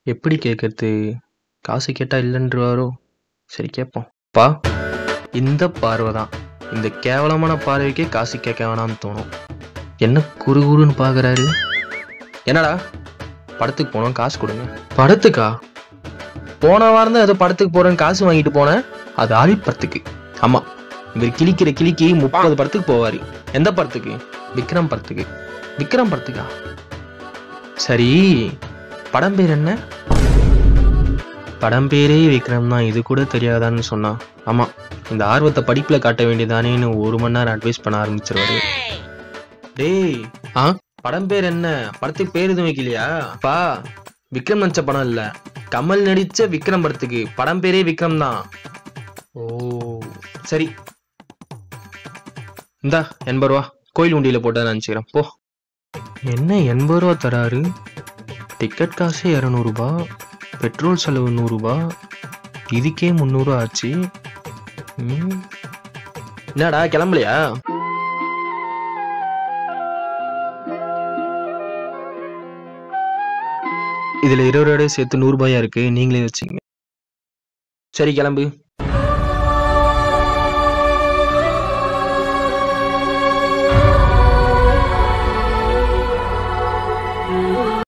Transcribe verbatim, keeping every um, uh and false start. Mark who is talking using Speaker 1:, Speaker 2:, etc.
Speaker 1: எப்படி கேட்கறது? காசு கேட்டா இல்லன்றுவாரோ? சரி கேட்போம். பா, இந்த பார்வை தான். இந்த கேவலமான பார்வைக்கே காசு கேட்க வேணாம்னு தோணும். என்ன குறு குறுன்னு பார்க்குறாரு? என்னடா படத்துக்கு போனோம், காசு கொடுங்க. படத்துக்கா? போன வாரம் தான் ஏதோ படத்துக்கு போறேன்னு காசு வாங்கிட்டு போனேன். அது ஆழி படத்துக்கு. ஆமா, இவர் கிளிக்கிற கிளிக்கு முப்பது படத்துக்கு போவாரு. எந்த படத்துக்கு? விக்ரம் படத்துக்கு. விக்ரம் படத்துக்கா? சரி, படம் பேர் என்ன? படம் பேரே விக்ரம் தான், இது கூட தெரியாதான்னு சொன்னா. ஆமா, இந்த ஆர்வத்தை படிப்புல காட்ட வேண்டியதானேன்னு ஒரு மணி நேரம் அட்வைஸ் பண்ண ஆரம்பிச்சிருவாரு. டேய், ஆ படம் பேர் என்ன? படத்துக்கு பேர் எதுவும் வைக்கலையா? பா, விக்ரம் நடிச்ச படம் இல்ல, கமல் நடிச்ச விக்ரம் படத்துக்கு படம் பேரே விக்ரம் தான். ஓ சரி, இந்தா எண்பது ரூபா கோயில் உண்டியில போட்டா நினைச்சுக்கிறேன் போ. என்ன எண்பது ரூபா தராரு? டிக்கெட் காசு இரநூறுபா, பெட்ரோல் செலவு நூறுரூபா, இதுக்கே முந்நூறு ஆச்சு. என்னடா கிளம்பலையா? இதுல இருபது ரூபாய் சேர்த்து நூறு ரூபாயா இருக்கு, நீங்களே வச்சுங்க. சரி கிளம்பு.